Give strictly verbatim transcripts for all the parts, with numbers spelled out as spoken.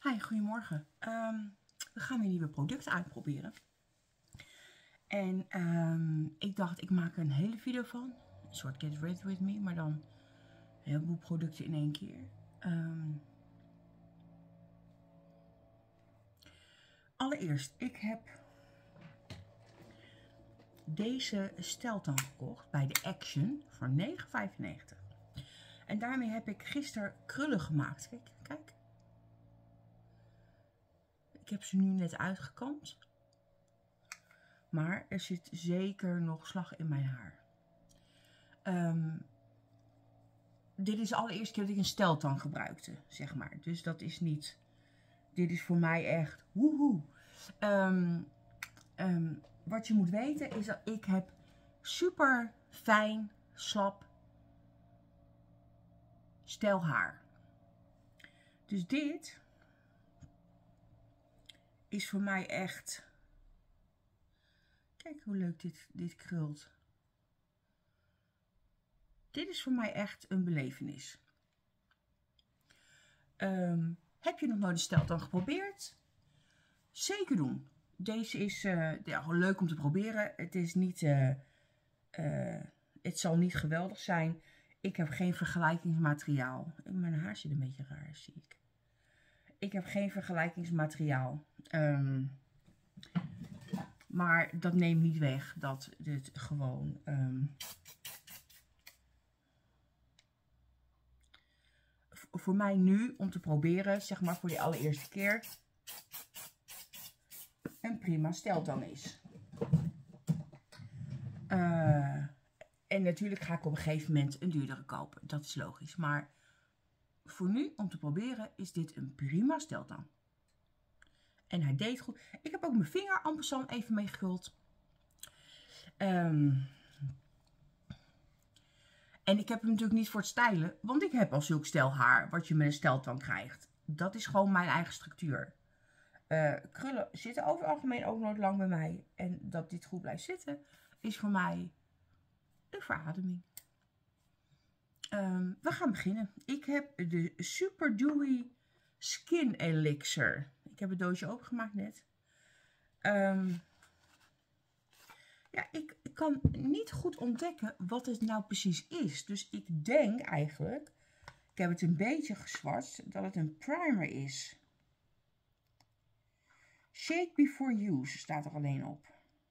Hi, goedemorgen. Um, we gaan weer nieuwe producten uitproberen. En um, ik dacht, ik maak er een hele video van. Een soort Get Ready With Me, maar dan een heleboel producten in één keer. Um, allereerst, ik heb deze steltang gekocht bij de Action voor negen vijfennegentig. En daarmee heb ik gisteren krullen gemaakt. Kijk, kijk. Ik heb ze nu net uitgekamd. Maar er zit zeker nog slag in mijn haar. Um, dit is de allereerste keer dat ik een steltang gebruikte, zeg maar. Dus dat is niet... Dit is voor mij echt... Woehoe. Um, um, wat je moet weten is dat ik heb super fijn, slap, stel haar. Dus dit is voor mij echt... Kijk hoe leuk dit, dit krult. Dit is voor mij echt een belevenis. Um, heb je nog nooit een steltang geprobeerd? Zeker doen. Deze is uh, ja, gewoon leuk om te proberen. Het is niet... Uh, uh, het zal niet geweldig zijn. Ik heb geen vergelijkingsmateriaal. Mijn haar zit een beetje raar, zie ik. Ik heb geen vergelijkingsmateriaal. Um, maar dat neemt niet weg dat dit gewoon... Um, voor mij nu, om te proberen, zeg maar voor de allereerste keer, een prima steltang is. Uh, en natuurlijk ga ik op een gegeven moment een duurdere kopen. Dat is logisch. Maar voor nu, om te proberen, is dit een prima steltang. En hij deed goed. Ik heb ook mijn vinger en passant even mee geguld. Um, En ik heb hem natuurlijk niet voor het stijlen, want ik heb al zulk stel haar wat je met een steltang krijgt. Dat is gewoon mijn eigen structuur. Uh, krullen zitten over het algemeen ook nooit lang bij mij. En dat dit goed blijft zitten, is voor mij een verademing. Um, we gaan beginnen. Ik heb de Super Dewy Skin Elixir. Ik heb het doosje opengemaakt net. Um, Ja, ik kan niet goed ontdekken wat het nou precies is. Dus ik denk eigenlijk, ik heb het een beetje gezwart, dat het een primer is. Shake before use staat er alleen op.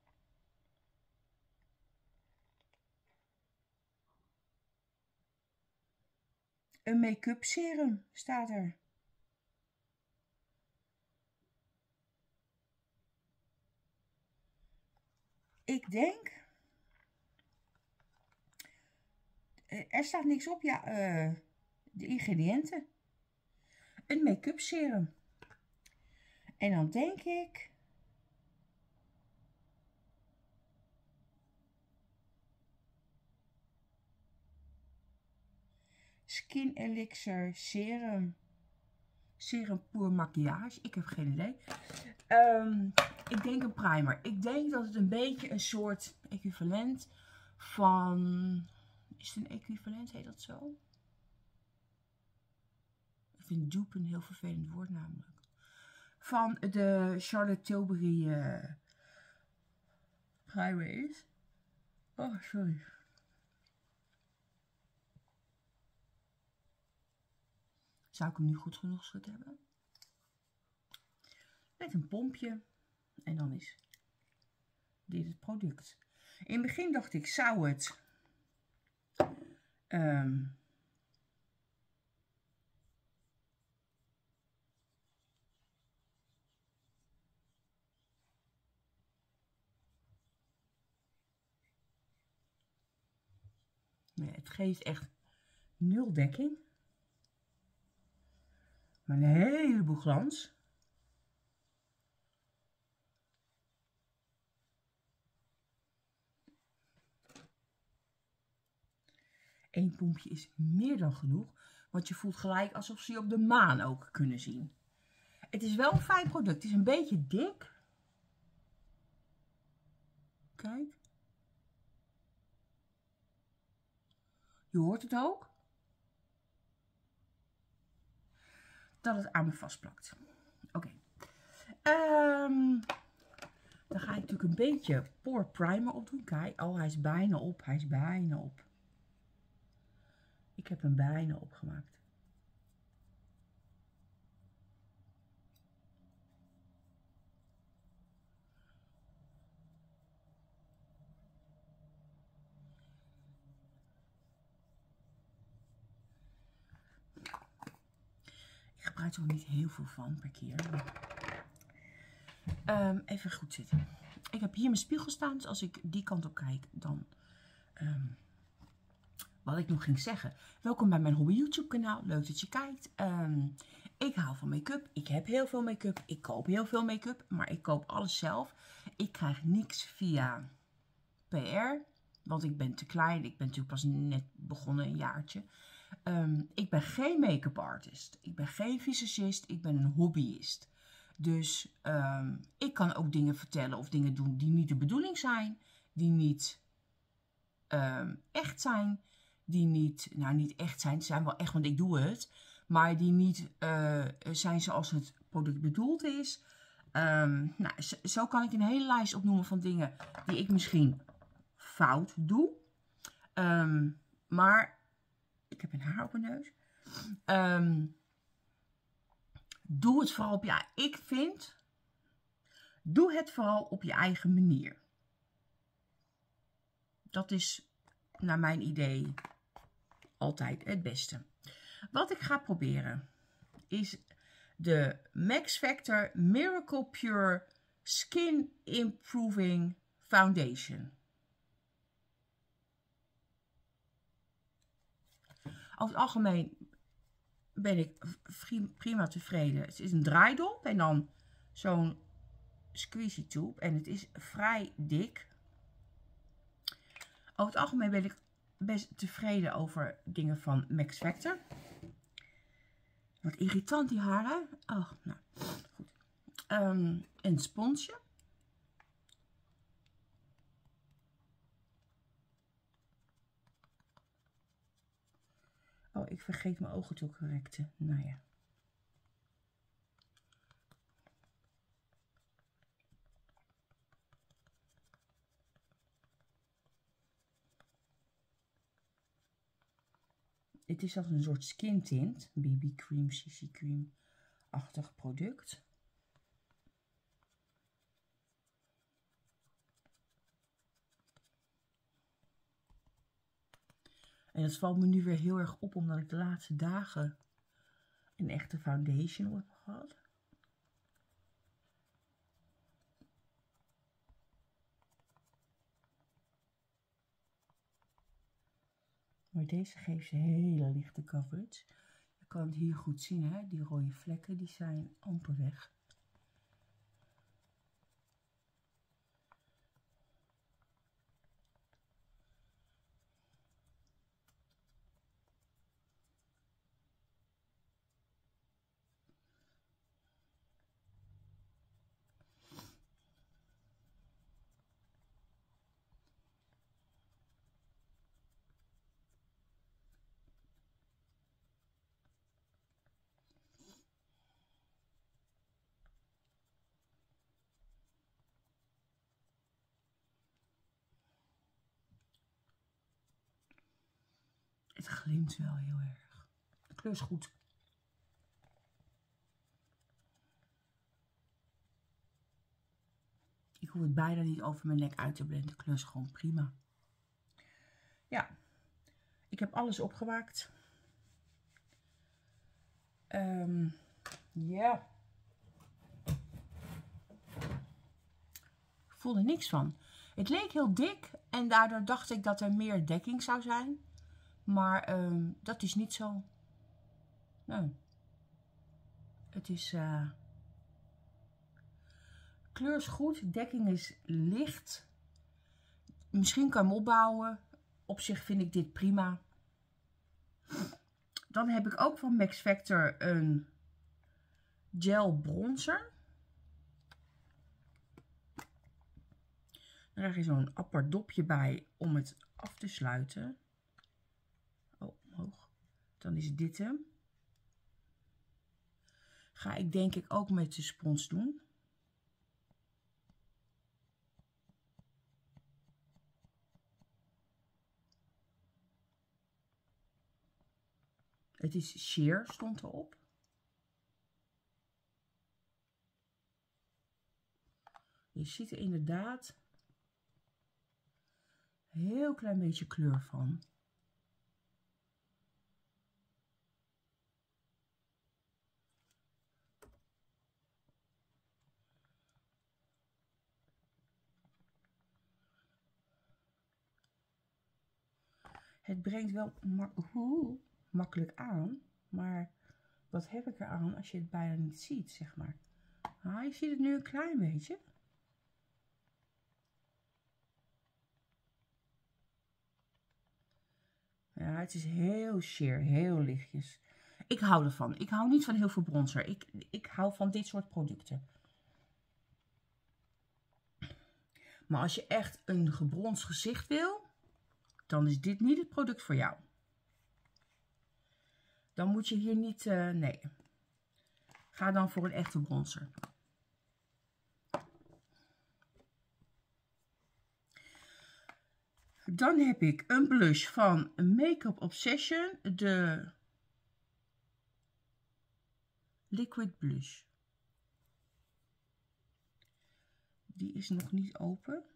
Een make-up serum staat er. Ik denk... Er staat niks op, ja, uh, de ingrediënten. Een make-up serum. En dan denk ik... Skin Elixir Serum. Serum pour maquillage. Ik heb geen idee. Um, ik denk een primer. Ik denk dat het een beetje een soort equivalent van... Is het een equivalent? Heet dat zo? Ik vind dupe een heel vervelend woord namelijk. Van de Charlotte Tilbury uh, primer is. Oh, sorry. Zou ik hem nu goed genoeg geschud hebben? Met een pompje. En dan is dit het product. In het begin dacht ik, zou het... Um, nee, het geeft echt nul dekking. Maar een heleboel glans. Eén pompje is meer dan genoeg. Want je voelt gelijk alsof ze je op de maan ook kunnen zien. Het is wel een fijn product. Het is een beetje dik. Kijk. Je hoort het ook. Dat het aan me vastplakt. Oké. Okay. Um, dan ga ik natuurlijk een beetje pore primer opdoen. Kijk, oh, hij is bijna op. Hij is bijna op. Ik heb hem bijna opgemaakt. Ik gebruik er ook niet heel veel van per keer. Um, even goed zitten. Ik heb hier mijn spiegel staan, dus als ik die kant op kijk, dan... Um, wat ik nog ging zeggen. Welkom bij mijn hobby YouTube kanaal. Leuk dat je kijkt. Um, ik hou van make-up. Ik heb heel veel make-up. Ik koop heel veel make-up. Maar ik koop alles zelf. Ik krijg niks via P R. Want ik ben te klein. Ik ben natuurlijk pas net begonnen, een jaartje. Um, ik ben geen make-up artist. Ik ben geen visagist. Ik ben een hobbyist. Dus um, ik kan ook dingen vertellen of dingen doen die niet de bedoeling zijn. Die niet um, echt zijn. Die niet, nou niet echt zijn, ze zijn wel echt, want ik doe het. Maar die niet uh, zijn zoals het product bedoeld is. Um, nou, zo, zo kan ik een hele lijst opnoemen van dingen die ik misschien fout doe. Um, maar, ik heb een haar op mijn neus. Um, doe het vooral op je, ik vind, doe het vooral op je eigen manier. Dat is naar mijn idee altijd het beste. Wat ik ga proberen is de Max Factor Miracle Pure Skin Improving Foundation. Over het algemeen ben ik prima tevreden. Het is een draaidop en dan zo'n squeezy tube en het is vrij dik. Over het algemeen ben ik best tevreden over dingen van Max Factor. Wat irritant die haren. Oh, nou, goed. Um, een sponsje. Oh, ik vergeet mijn ogen te correcten. Nou ja. Het is als een soort skin tint, B B cream, C C cream-achtig product. En dat valt me nu weer heel erg op, omdat ik de laatste dagen een echte foundation heb gehad. Maar deze geeft ze hele lichte coverage. Je kan het hier goed zien, hè? Die rode vlekken die zijn amper weg. Het glimt wel heel erg. De kleur is goed. Ik hoef het bijna niet over mijn nek uit te blenden. De kleur is gewoon prima. Ja, ik heb alles opgemaakt. Um, ja. Ik voelde niks van. Het leek heel dik en daardoor dacht ik dat er meer dekking zou zijn. Maar um, dat is niet zo. Nee. Het is... Uh... Kleur is goed. Dekking is licht. Misschien kan je hem opbouwen. Op zich vind ik dit prima. Dan heb ik ook van Max Factor een gel bronzer. Daar krijg je zo'n apart dopje bij om het af te sluiten. Oh, omhoog. Dan is dit hem. Ga ik denk ik ook met de spons doen. Het is sheer, stond erop. Je ziet er inderdaad een heel klein beetje kleur van. Het brengt wel mak Oeh, makkelijk aan, maar wat heb ik eraan als je het bijna niet ziet, zeg maar. Ah, je ziet het nu een klein beetje. Ja, het is heel sheer, heel lichtjes. Ik hou ervan. Ik hou niet van heel veel bronzer. Ik, ik hou van dit soort producten. Maar als je echt een gebronsd gezicht wil, dan is dit niet het product voor jou. Dan moet je hier niet, uh, nee. Ga dan voor een echte bronzer. Dan heb ik een blush van Make-up Obsession, de Liquid Blush. Die is nog niet open.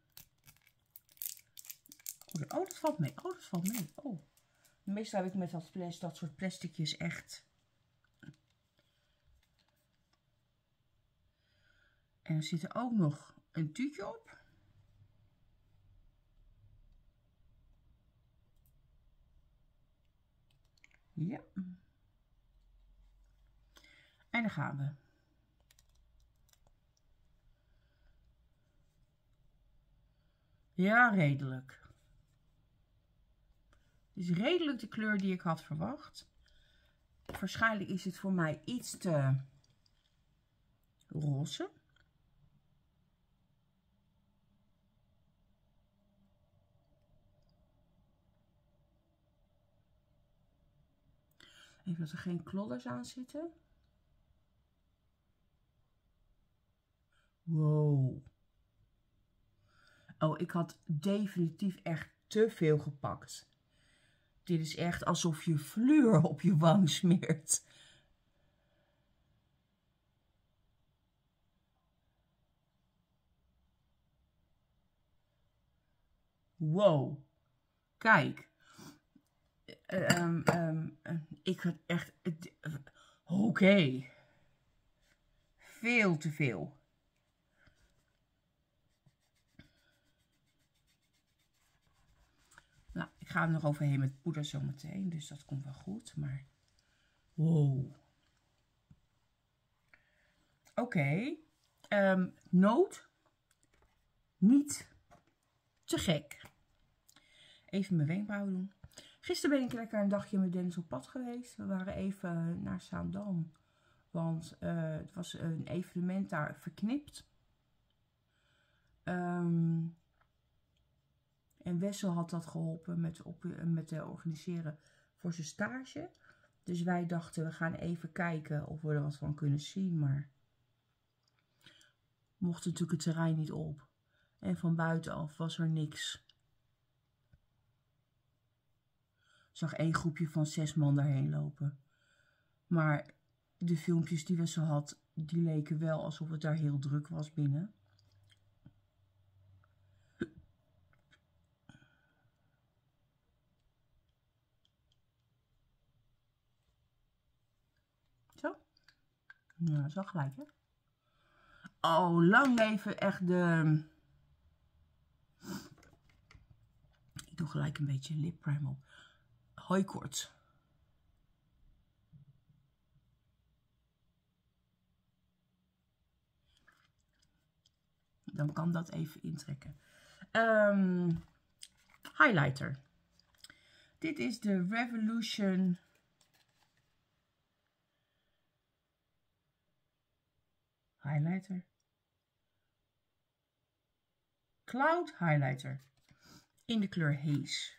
Oh, dat valt mee. Oh, dat valt mee. Oh. Meestal heb ik met dat, plas, dat soort plasticjes echt. En er zit er ook nog een tuutje op. Ja. En dan gaan we. Ja, redelijk. Het is redelijk de kleur die ik had verwacht. Waarschijnlijk is het voor mij iets te roze. Even dat er geen klodders aan zitten. Wow. Oh, ik had definitief echt te veel gepakt. Dit is echt alsof je fluor op je wang smeert. Wow. Kijk. Uh, um, um, uh, ik had echt... Uh, Oké. Okay. Veel te veel. Nou, ik ga er nog overheen met poeder zometeen, dus dat komt wel goed, maar wow. Oké, okay. um, noot, niet te gek. Even mijn wenkbrauwen doen. Gisteren ben ik lekker een dagje met Dennis op pad geweest. We waren even naar Zaandam, want uh, het was een evenement daar verknipt. Um, En Wessel had dat geholpen met, op, met uh, organiseren voor zijn stage. Dus wij dachten, we gaan even kijken of we er wat van kunnen zien. Maar mocht natuurlijk het terrein niet op. En van buitenaf was er niks. Ik zag één groepje van zes man daarheen lopen. Maar de filmpjes die Wessel had, die leken wel alsof het daar heel druk was binnen. Zo. Nou, dat is wel gelijk, hè? Oh, lang leven echt de... Ik doe gelijk een beetje lip primer op. Hooikoorts. Dan kan dat even intrekken. Um, highlighter. Dit is de Revolution highlighter. Cloud highlighter. In de kleur Haze.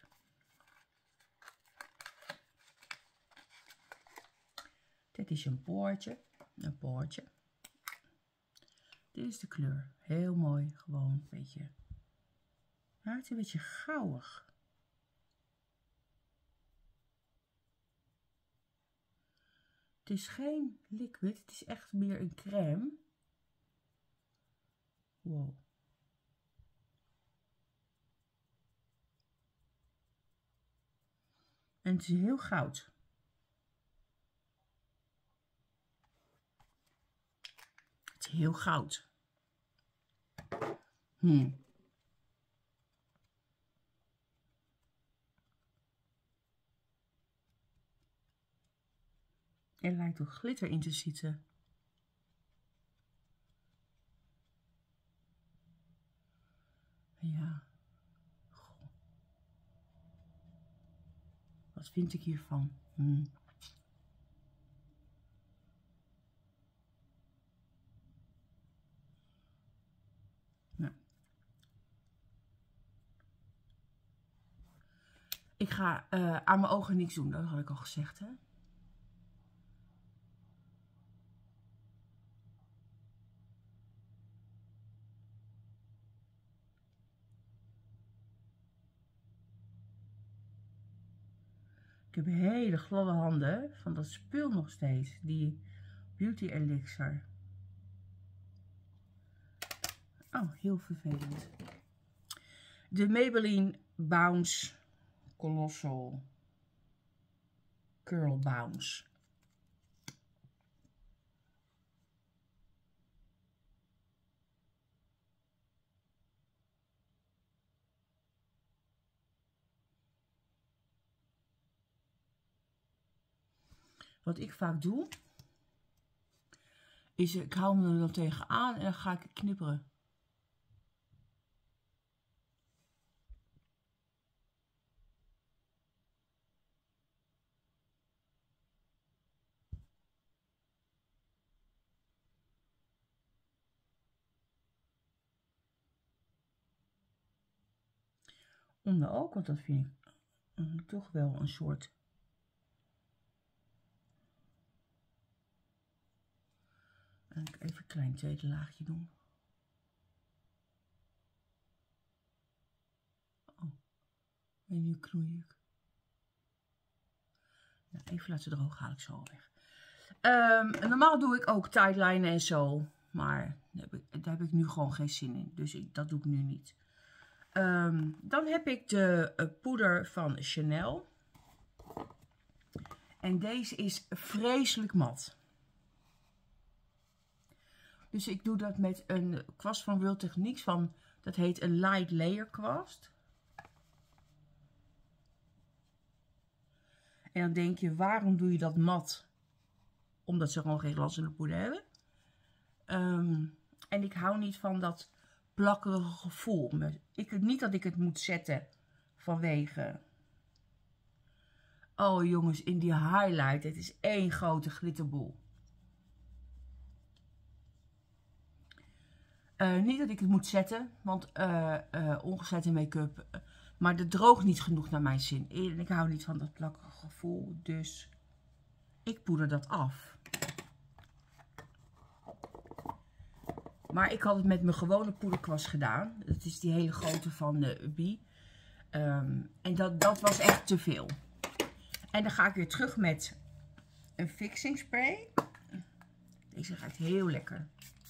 Dit is een boordje. Een poortje. Dit is de kleur. Heel mooi. Gewoon een beetje. Ja, het is een beetje gauwig. Het is geen liquid. Het is echt meer een crème. Wow. En het is heel goud. Het is heel goud. Hmm. Er lijkt ook glitter in te zitten. Ja. Goh. Wat vind ik hiervan? Hmm. Nou. Ik ga uh, aan mijn ogen niks doen, dat had ik al gezegd, hè. Ik heb hele gladde handen van dat spul nog steeds, die Beauty Elixir. Oh, heel vervelend. De Maybelline Bounce Colossal Curl Bounce. Wat ik vaak doe, is ik hou me er dan tegenaan en dan ga ik knipperen. Onder ook, want dat vind ik uh, toch wel een soort. En ik even een klein tweede laagje doen. Oh, en nu knoei ik. Nou, even laten drogen, haal ik zo weg. Um, normaal doe ik ook tightlijnen en zo, maar daar heb, ik, daar heb ik nu gewoon geen zin in. Dus ik, dat doe ik nu niet. Um, dan heb ik de uh, poeder van Chanel. En deze is vreselijk mat. Dus ik doe dat met een kwast van World Techniques van, dat heet een light layer kwast. En dan denk je, waarom doe je dat mat? Omdat ze gewoon geen glanzende poeder hebben. Um, en ik hou niet van dat plakkerige gevoel. Ik, niet dat ik het moet zetten vanwege. Oh jongens, in die highlight, het is één grote glitterboel. Uh, niet dat ik het moet zetten, want uh, uh, ongezette make-up, uh, maar het droogt niet genoeg naar mijn zin. En ik hou niet van dat plakkerige gevoel, dus ik poeder dat af. Maar ik had het met mijn gewone poederkwast gedaan. Dat is die hele grote van uh, U B I. Um, en dat, dat was echt te veel. En dan ga ik weer terug met een fixing spray. Deze ruikt heel lekker.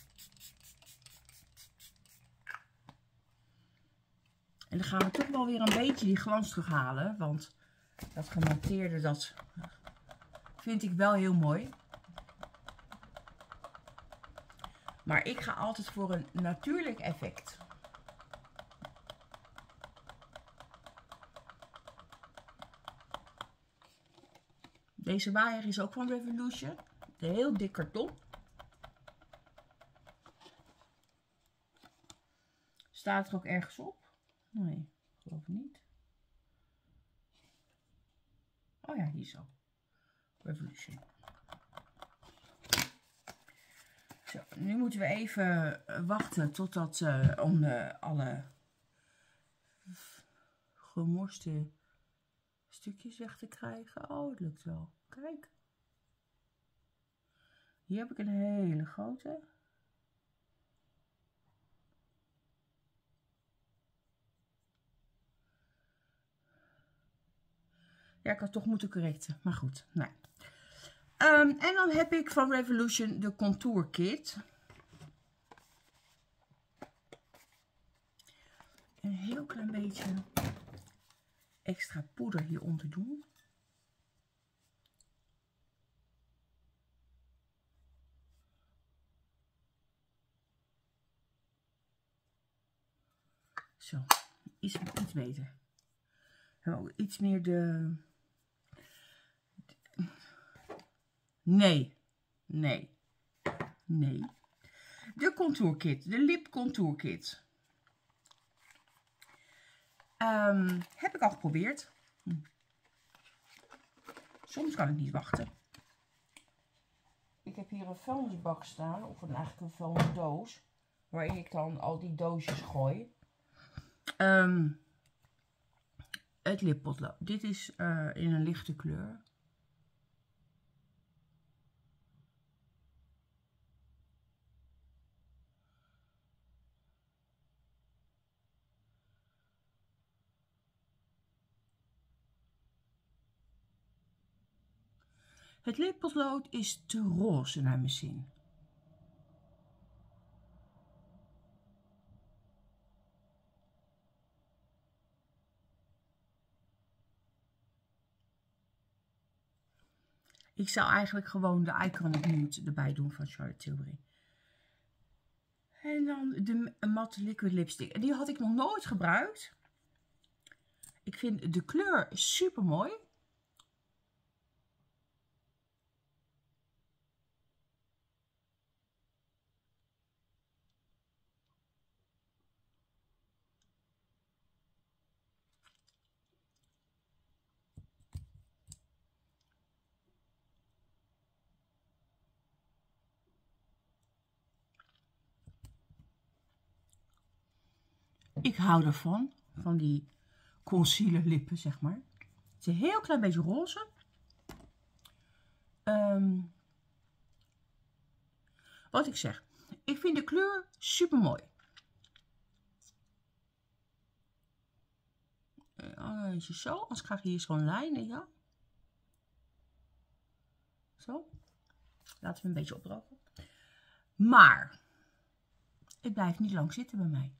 En dan gaan we toch wel weer een beetje die glans terughalen. Want dat gematteerde, dat vind ik wel heel mooi. Maar ik ga altijd voor een natuurlijk effect. Deze waaier is ook van Revolution. Een heel dik karton. Staat er ook ergens op? Nee, geloof ik niet. Oh ja, hier zo. Revolution. Zo, nu moeten we even wachten totdat uh, om uh, alle gemorste stukjes weg te krijgen. Oh, het lukt wel. Kijk. Hier heb ik een hele grote. Ja, ik had toch moeten correcten, maar goed. Nee. Um, en dan heb ik van Revolution de Contour Kit. Een heel klein beetje extra poeder hieronder doen. Zo, iets, iets beter. En ook iets meer de... Nee, nee, nee. De Contour Kit, de Lip Contour Kit. Um, heb ik al geprobeerd. Hm. Soms kan ik niet wachten. Ik heb hier een vuilnisbak staan, of een, eigenlijk een vuilnisdoos, waarin ik dan al die doosjes gooi. Um, het lippotlood. Dit is uh, in een lichte kleur. Het lippotlood is te roze naar mijn zin. Ik zou eigenlijk gewoon de Iconic Nude erbij doen van Charlotte Tilbury. En dan de matte liquid lipstick. En die had ik nog nooit gebruikt. Ik vind de kleur super mooi. Ik hou ervan, van die concealer lippen, zeg maar. Het is een heel klein beetje roze. Um, wat ik zeg, ik vind de kleur super mooi. Uh, zo, anders krijg je hier zo'n lijn, ja. Zo. Laten we een beetje opdrogen. Maar het blijft niet lang zitten bij mij.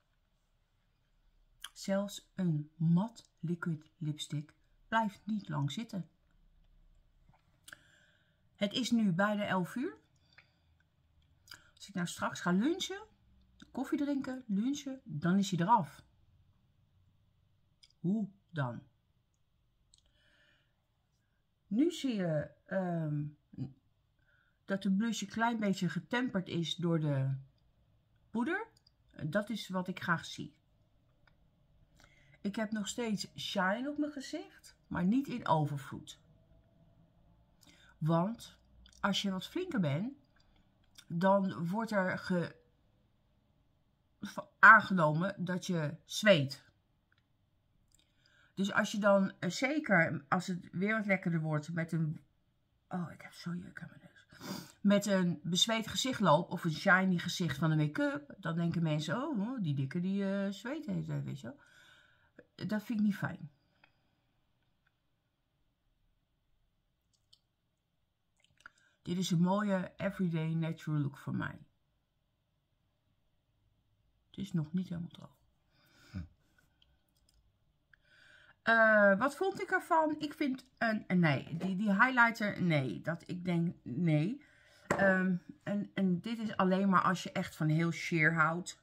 Zelfs een mat liquid lipstick blijft niet lang zitten. Het is nu bijna elf uur. Als ik nou straks ga lunchen, koffie drinken, lunchen, dan is hij eraf. Hoe dan? Nu zie je um, dat de blush een klein beetje getemperd is door de poeder. Dat is wat ik graag zie. Ik heb nog steeds shine op mijn gezicht, maar niet in overvloed. Want als je wat flinker bent, dan wordt er ge... aangenomen dat je zweet. Dus als je dan, zeker als het weer wat lekkerder wordt met een... Oh, ik heb zo juk aan mijn neus. Met een bezweet gezicht loopt of een shiny gezicht van de make-up, dan denken mensen, oh, die dikke die uh, zweet heeft, weet je wel. Dat vind ik niet fijn. Dit is een mooie everyday natural look voor mij. Het is nog niet helemaal droog. Hm. Uh, wat vond ik ervan? Ik vind een, een nee, die, die highlighter, nee. Dat ik denk, nee. Um, en, en dit is alleen maar als je echt van heel sheer houdt.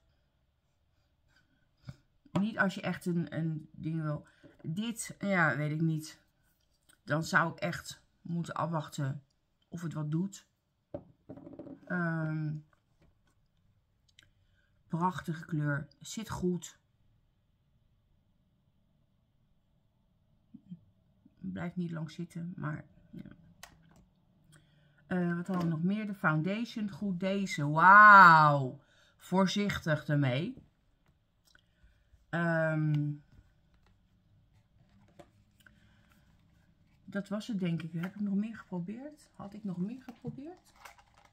Niet als je echt een, een ding wil. Dit, ja, weet ik niet. Dan zou ik echt moeten afwachten of het wat doet. Um, prachtige kleur. Zit goed. Blijft niet lang zitten, maar... Ja. Uh, wat hadden we nog meer? De foundation. Goed, deze. Wauw. Voorzichtig ermee. Um, dat was het, denk ik. Heb ik nog meer geprobeerd? Had ik nog meer geprobeerd?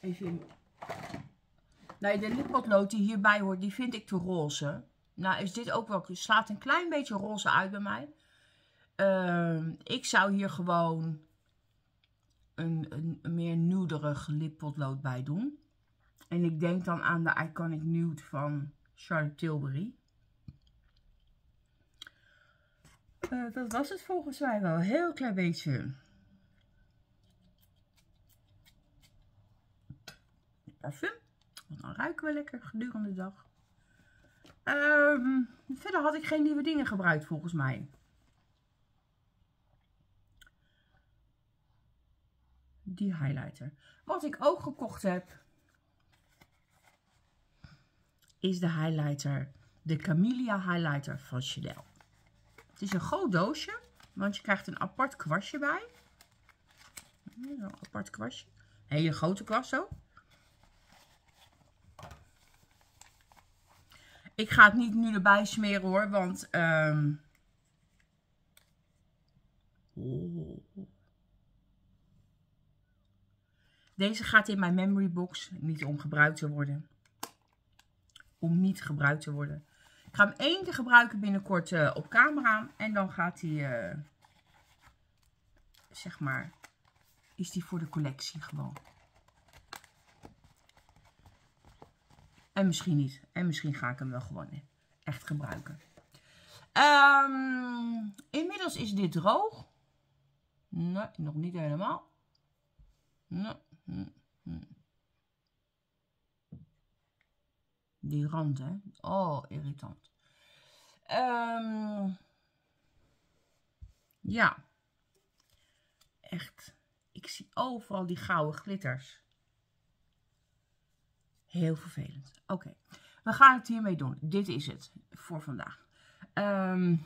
even in. Nou, de lippotlood die hierbij hoort, die vind ik te roze. Nou is dit ook wel, slaat een klein beetje roze uit bij mij. Uh, ik zou hier gewoon een, een, een meer nuderig lippotlood bij doen. En ik denk dan aan de Iconic Nude van Charlotte Tilbury. Uh, dat was het volgens mij wel. Een heel klein beetje parfum. Want dan ruiken we lekker gedurende de dag. Um, verder had ik geen nieuwe dingen gebruikt volgens mij. Die highlighter. Wat ik ook gekocht heb, is de highlighter. De Camellia highlighter van Chanel. Het is een groot doosje, want je krijgt een apart kwastje bij. Een apart kwastje. Een hele grote kwast ook. Ik ga het niet nu erbij smeren hoor, want... Um... Oh. Deze gaat in mijn memory box, niet om gebruikt te worden. Om niet gebruikt te worden. Ik ga hem één keer gebruiken binnenkort uh, op camera. En dan gaat hij, uh, zeg maar, is die voor de collectie gewoon. En misschien niet. En misschien ga ik hem wel gewoon echt gebruiken. Um, inmiddels is dit droog. Nee, nog niet helemaal. Nee. Die rand, hè. Oh, irritant. Um, ja. Echt. Ik zie overal die gouden glitters. Heel vervelend. Oké. Okay. We gaan het hiermee doen. Dit is het voor vandaag. Um,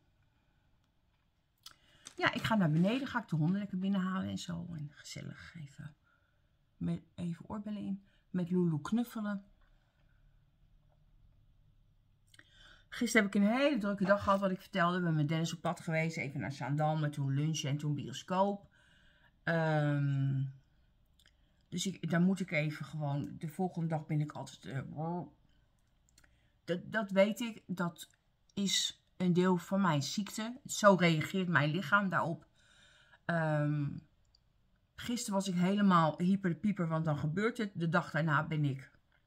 ja, ik ga naar beneden. Ga ik de honden lekker binnenhalen en zo. En gezellig even, met, even oorbellen in. Met Lulu knuffelen. Gisteren heb ik een hele drukke dag gehad, wat ik vertelde. We zijn met Dennis op pad geweest. Even naar Zaandam. En toen lunchen en toen bioscoop. Um, dus ik, daar moet ik even gewoon... De volgende dag ben ik altijd... Uh, dat, dat weet ik. Dat is een deel van mijn ziekte. Zo reageert mijn lichaam daarop. Um, gisteren was ik helemaal hyper de pieper. Want dan gebeurt het. De dag daarna ben ik...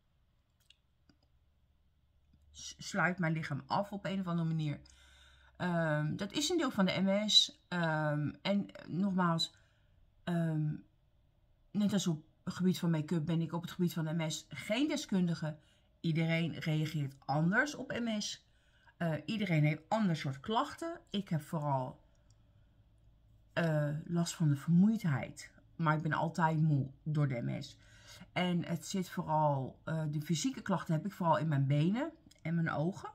sluit mijn lichaam af op een of andere manier. Um, dat is een deel van de M S. Um, en nogmaals, um, net als op het gebied van make-up ben ik op het gebied van de M S geen deskundige. Iedereen reageert anders op M S. Uh, iedereen heeft ander soort klachten. Ik heb vooral uh, last van de vermoeidheid. Maar ik ben altijd moe door de M S. En het zit vooral, uh, de fysieke klachten heb ik vooral in mijn benen en mijn ogen.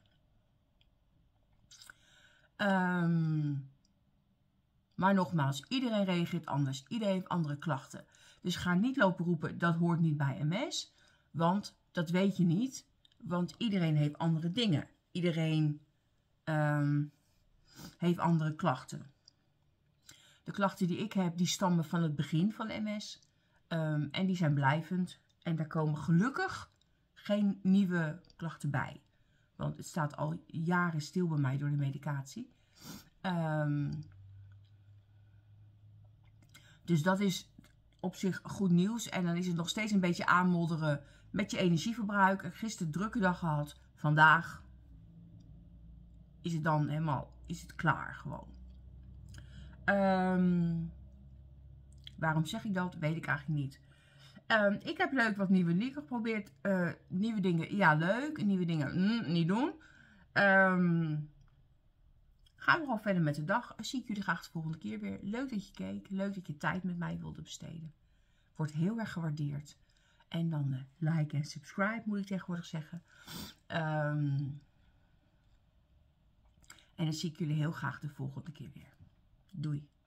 Um, maar nogmaals, iedereen reageert anders. Iedereen heeft andere klachten. Dus ga niet lopen roepen, dat hoort niet bij M S. Want dat weet je niet. Want iedereen heeft andere dingen. Iedereen um, heeft andere klachten. De klachten die ik heb, die stammen van het begin van M S. Um, en die zijn blijvend. En daar komen gelukkig geen nieuwe klachten bij. Want het staat al jaren stil bij mij door de medicatie. Um, dus dat is op zich goed nieuws. En dan is het nog steeds een beetje aanmodderen met je energieverbruik. Ik heb gisteren een drukke dag gehad. Vandaag is het dan helemaal is het klaar gewoon. Um, waarom zeg ik dat? Weet ik eigenlijk niet. Um, ik heb leuk wat nieuwe dingen geprobeerd. Uh, nieuwe dingen, ja leuk. Nieuwe dingen, mm, niet doen. Um, gaan we gewoon verder met de dag. Zie ik jullie graag de volgende keer weer. Leuk dat je keek. Leuk dat je tijd met mij wilde besteden. Wordt heel erg gewaardeerd. En dan uh, like en subscribe moet ik tegenwoordig zeggen. Um, en dan zie ik jullie heel graag de volgende keer weer. Doei.